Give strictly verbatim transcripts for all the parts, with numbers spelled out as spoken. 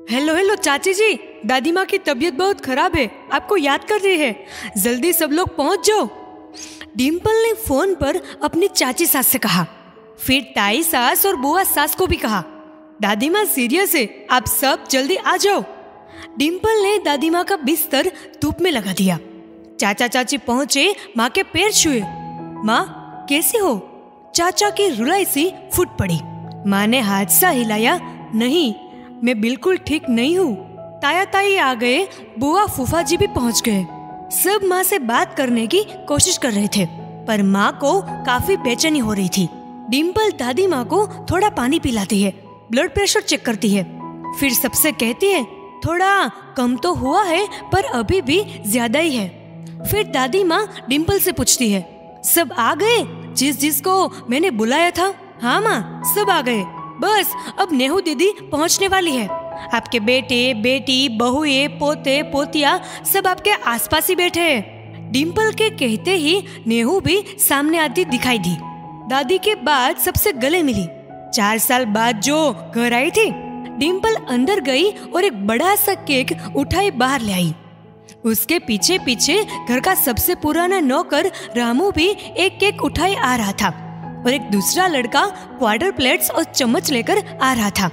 Hello hello चाची जी, दादी माँ की तबीयत बहुत खराब है, आपको याद कर रही है, जल्दी सब लोग पहुंच जाओ। डिम्पल ने फोन पर अपनी चाची सास से कहा, फिर ताई सास और बुआ सास को भी कहा, दादी माँ सीरियस है, आप सब जल्दी आ जाओ। डिम्पल ने दादी माँ का बिस्तर धूप में लगा दिया। चाचा चाची पहुंचे, माँ के पैर छुए। माँ कैसी हो? चाचा की रुलाई सी फूट पड़ी। माँ ने हाथ सा हिलाया, नहीं मैं बिल्कुल ठीक नहीं हूँ। ताया ताई आ गए, बुआ फूफा जी भी पहुँच गए। सब माँ से बात करने की कोशिश कर रहे थे, पर माँ को काफी बेचैनी हो रही थी। डिम्पल दादी माँ को थोड़ा पानी पिलाती है, ब्लड प्रेशर चेक करती है, फिर सबसे कहती है थोड़ा कम तो हुआ है पर अभी भी ज्यादा ही है। फिर दादी माँ डिम्पल से पूछती है, सब आ गए जिस जिसको मैंने बुलाया था? हाँ माँ, सब आ गए, बस अब नेहू दीदी पहुँचने वाली है। आपके बेटे बेटी बहुए पोते पोतिया सब आपके आसपास ही बैठे हैं। डिम्पल के कहते ही नेहू भी सामने आती दिखाई दी। दादी के बाद सबसे गले मिली। चार साल बाद जो घर आई थी। डिम्पल अंदर गई और एक बड़ा सा केक उठाई बाहर ले आई। उसके पीछे पीछे घर का सबसे पुराना नौकर रामू भी एक केक उठाई आ रहा था और एक दूसरा लड़का क्वार्टर प्लेट्स और चम्मच लेकर आ रहा था।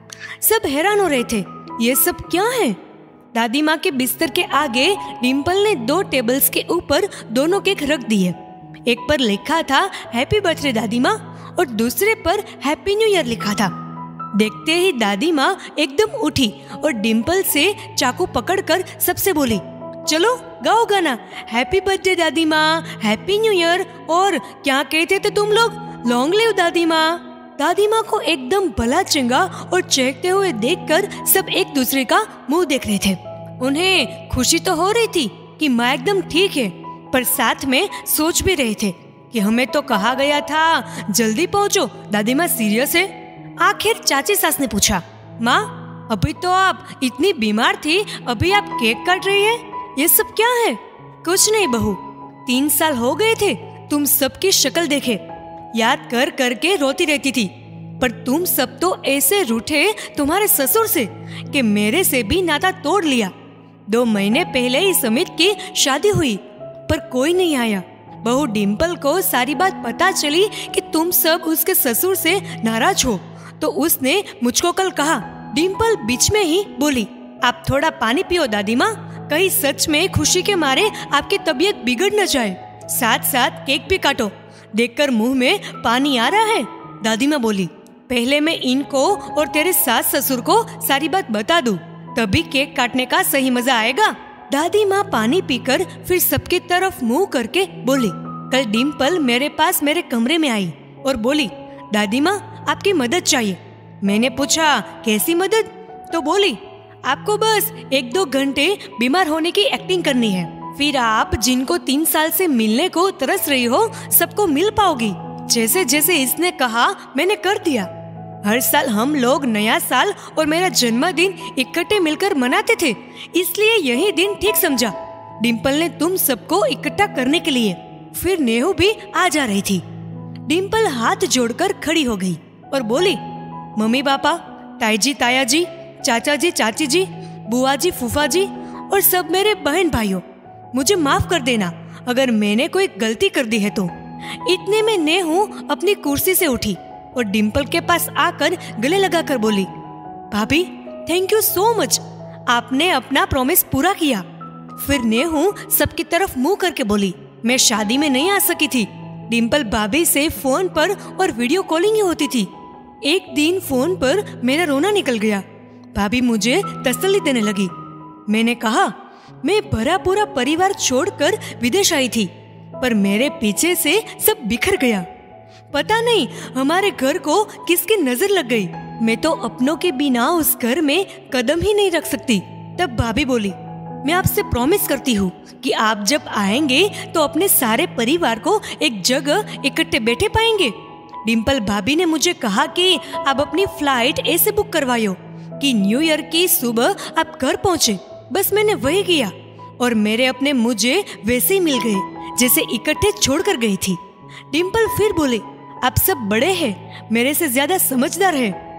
सब हैरान हो रहे थे, ये सब क्या है? दादी माँ के बिस्तर के आगे डिम्पल ने दो टेबल्स के ऊपर दोनों केक रख दिए। एक पर लिखा था हैप्पी बर्थडे दादी माँ और दूसरे पर हैप्पी न्यू ईयर लिखा था। देखते ही दादी माँ एकदम उठी और डिम्पल से चाकू पकड़कर सबसे बोली, चलो गाओ गाना, हैप्पी बर्थडे दादी माँ, हैप्पी न्यू ईयर, और क्या कहते थे तुम लोग, लॉन्ग लिव दादी माँ। दादी माँ को एकदम भला चंगा और चहकते हुए देखकर सब एक दूसरे का मुंह देख रहे थे। उन्हें खुशी तो हो रही थी कि माँ एकदम ठीक है, पर साथ में सोच भी रहे थे कि हमें तो कहा गया था जल्दी पहुँचो, दादी माँ सीरियस है। आखिर चाची सास ने पूछा, माँ अभी तो आप इतनी बीमार थी, अभी आप केक काट रही है, ये सब क्या है? कुछ नहीं बहू, तीन साल हो गए थे तुम सबकी शक्ल देखे, याद कर करके रोती रहती थी, पर तुम सब तो ऐसे रूठे तुम्हारे ससुर से कि मेरे से भी नाता तोड़ लिया। दो महीने पहले ही समित की शादी हुई, पर कोई नहीं आया। बहू डिम्पल को सारी बात पता चली कि तुम सब उसके ससुर से नाराज हो, तो उसने मुझको कल कहा। डिम्पल बीच में ही बोली, आप थोड़ा पानी पियो दादी माँ, कहीं सच में खुशी के मारे आपकी तबीयत बिगड़ न जाए, साथ साथ केक भी काटो, देखकर मुंह में पानी आ रहा है। दादी माँ बोली, पहले मैं इनको और तेरे सास ससुर को सारी बात बता दूं, तभी केक काटने का सही मजा आएगा। दादी माँ पानी पीकर फिर सबकी तरफ मुंह करके बोली, कल डिम्पल मेरे पास मेरे कमरे में आई और बोली, दादी माँ आपकी मदद चाहिए। मैंने पूछा कैसी मदद? तो बोली, आपको बस एक दो घंटे बीमार होने की एक्टिंग करनी है, फिर आप जिनको तीन साल से मिलने को तरस रही हो सबको मिल पाओगी। जैसे जैसे इसने कहा मैंने कर दिया। हर साल हम लोग नया साल और मेरा जन्मदिन इकट्ठे मिलकर मनाते थे, इसलिए यही दिन ठीक समझा। डिम्पल ने तुम सबको इकट्ठा करने के लिए। फिर नेहू भी आ जा रही थी। डिम्पल हाथ जोड़कर खड़ी हो गई और बोली, मम्मी पापा, ताई जी ताया जी, चाचा जी चाची जी, बुआ जी फूफा जी और सब मेरे बहन भाइयों, मुझे माफ कर देना अगर मैंने कोई गलती कर दी है तो। इतने में नेहू अपनी कुर्सी से उठी और डिम्पल के पास आकर गले लगाकर बोली, भाभी थैंक यू सो मच, आपने अपना प्रॉमिस पूरा किया। फिर नेहू सबकी तरफ मुंह करके बोली, मैं शादी में नहीं आ सकी थी, डिम्पल भाभी से फोन पर और वीडियो कॉलिंग ही होती थी। एक दिन फोन पर मेरा रोना निकल गया, भाभी मुझे तसल्ली देने लगी। मैंने कहा मैं भरा पूरा परिवार छोड़कर विदेश आई थी, पर मेरे पीछे से सब बिखर गया। पता नहीं हमारे घर को किसकी नजर लग गई, मैं तो अपनों के बिना उस घर में कदम ही नहीं रख सकती। तब भाभी बोली, मैं आपसे प्रॉमिस करती हूँ कि आप जब आएंगे तो अपने सारे परिवार को एक जगह इकट्ठे बैठे पाएंगे। डिम्पल भाभी ने मुझे कहा कि आप अपनी फ्लाइट ऐसे बुक करवाओ कि न्यू ईयर की सुबह आप घर पहुँचे। बस मैंने वही किया और मेरे अपने मुझे वैसे ही मिल गए जैसे इकट्ठे छोड़कर गई थी। डिम्पल फिर बोले, आप सब बड़े हैं, मेरे से ज्यादा समझदार हैं,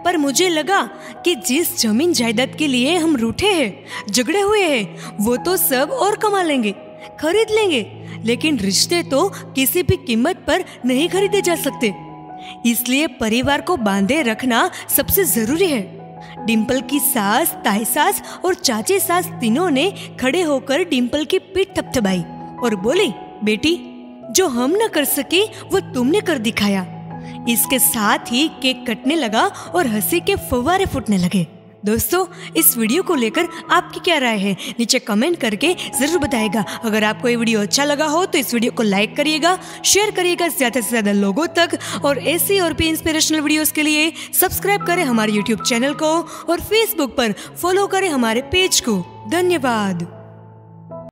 पर मुझे लगा कि जिस जमीन जायदाद के लिए हम रूठे हैं, झगड़े हुए हैं, वो तो सब और कमा लेंगे, खरीद लेंगे, लेकिन रिश्ते तो किसी भी कीमत पर नहीं खरीदे जा सकते। इसलिए परिवार को बांधे रखना सबसे जरूरी है। डिम्पल की सास, ताई सास और चाची सास तीनों ने खड़े होकर डिम्पल की पीठ थपथपाई और बोली, बेटी, जो हम न कर सके वो तुमने कर दिखाया। इसके साथ ही केक कटने लगा और हंसी के फव्वारे फूटने लगे। दोस्तों, इस वीडियो को लेकर आपकी क्या राय है, नीचे कमेंट करके जरूर बताइएगा। अगर आपको ये वीडियो अच्छा लगा हो तो इस वीडियो को लाइक करिएगा, शेयर करिएगा ज्यादा से ज्यादा लोगों तक, और ऐसी और भी इंस्पिरेशनल वीडियोस के लिए सब्सक्राइब करें हमारे यूट्यूब चैनल को और फेसबुक पर फॉलो करें हमारे पेज को। धन्यवाद।